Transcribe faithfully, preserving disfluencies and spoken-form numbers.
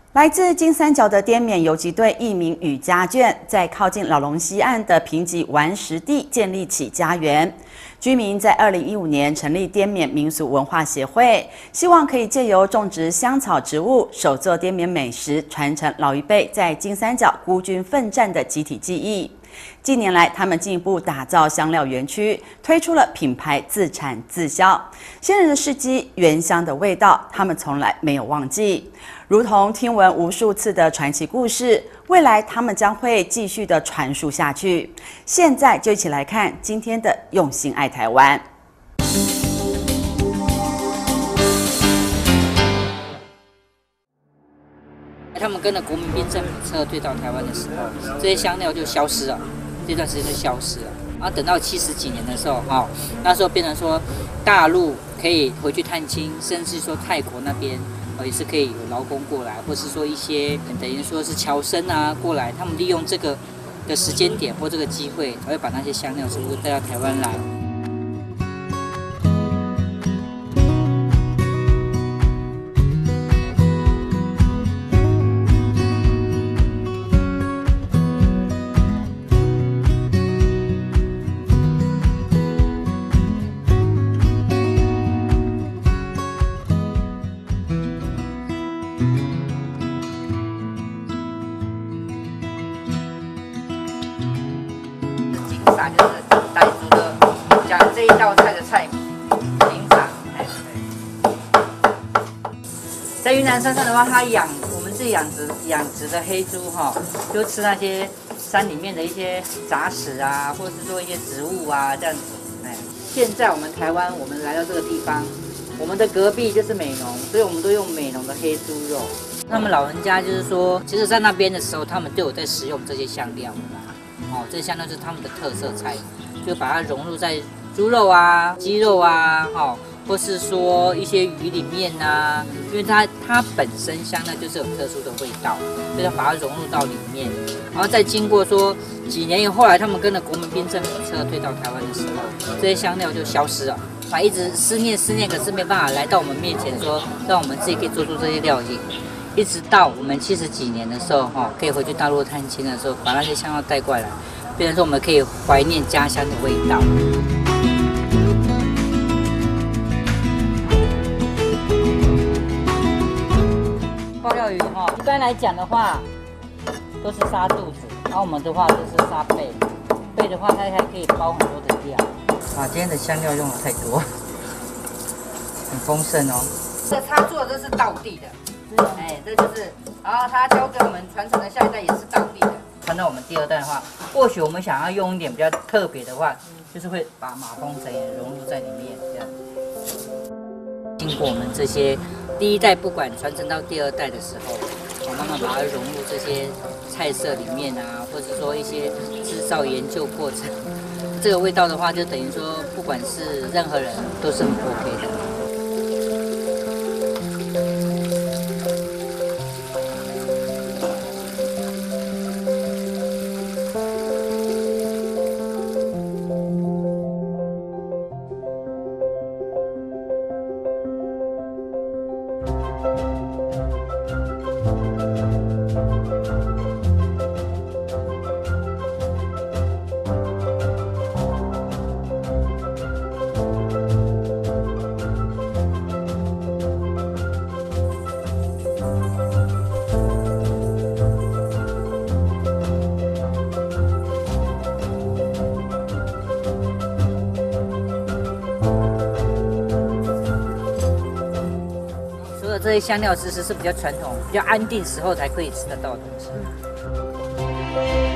来自金三角的滇缅游击队一名与家眷，在靠近老龙溪岸的贫瘠顽石地建立起家园。居民在二零一五年成立滇缅民俗文化协会，希望可以借由种植香草植物、手做滇缅美食，传承老一辈在金三角孤军奋战的集体记忆。近年来，他们进一步打造香料园区，推出了品牌自产自销。先人的事迹、原乡的味道，他们从来没有忘记。如同听闻无数次的传奇故事，未来他们将会继续的传述下去。现在就一起来看今天的用心爱台湾。 他们跟着国民兵政府撤退到台湾的时候，这些香料就消失了，这段时间就消失了。然后等到七十几年的时候，哈、哦，那时候变成说大陆可以回去探亲，甚至说泰国那边哦也是可以有劳工过来，或是说一些等于说是侨生啊过来，他们利用这个的时间点或这个机会，才会把那些香料植物带到台湾来。就是傣族的讲这一道菜的菜名，金碴。在云南山上的话，它养我们自己养殖养殖的黑猪哈，就吃那些山里面的一些杂食啊，或者是说一些植物啊这样子。哎，现在我们台湾，我们来到这个地方，我们的隔壁就是美浓，所以我们都用美浓的黑猪肉。他们老人家就是说，其实在那边的时候，他们都有在食用这些香料的啦。哦，这香料是他们的特色菜，就把它融入在猪肉啊、鸡肉啊，哦，或是说一些鱼里面啊，因为它它本身香料就是有特殊的味道，所以要把它融入到里面，然后再经过说几年以后，后来他们跟着国民兵政府撤退到台湾的时候，这些香料就消失了。啊，一直思念思念，可是没办法来到我们面前说，让我们自己可以做出这些料理。一直到我们七十几年的时候，哈，可以回去大陆探亲的时候，把那些香料带过来，变成说我们可以怀念家乡的味道。爆料鱼哈，一般来讲的话，都是杀肚子，然后我们的话都是杀背，背的话它还可以包很多的料。啊，今天的香料用的太多，很丰盛哦。这个他做的都是道地的。哎，这就是，然后他教给我们传承的下一代也是道地的。传到我们第二代的话，或许我们想要用一点比较特别的话，就是会把马蜂层也融入在里面，这样。经过我们这些第一代，不管传承到第二代的时候，我慢慢把它融入这些菜色里面啊，或者说一些制造研究过程，这个味道的话，就等于说，不管是任何人都是很 OK 的。这些香料其实是比较传统、比较安定时候才可以吃得到的东西。